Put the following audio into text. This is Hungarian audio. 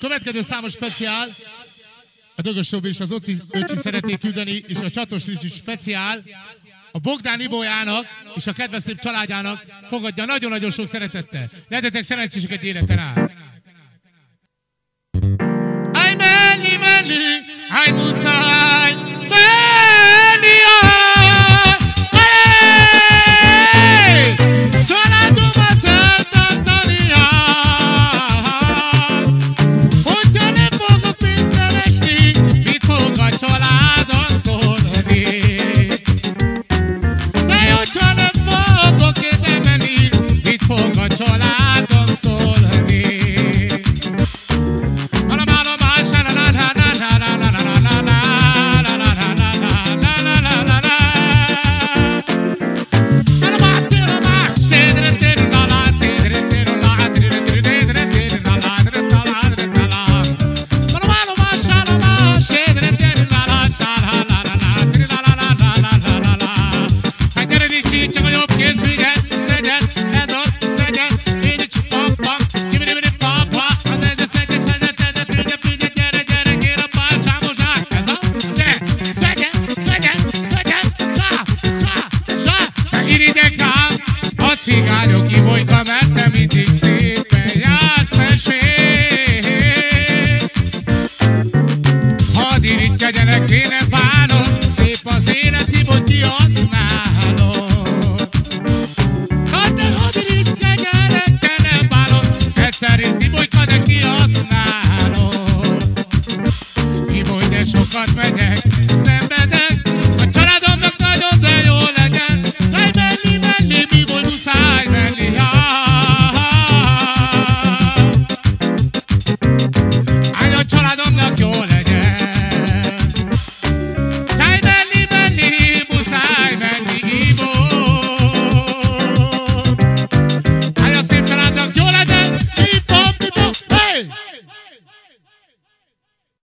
következő számos speciál, a Dögös Robi és az Oci öcsi szeretnék küldeni, és a Csatos Rizsi speciál, a Bogdán Iboljának és a kedves szép családjának fogadja nagyon-nagyon sok szeretettel. Legyetek szerencsések egy életen át!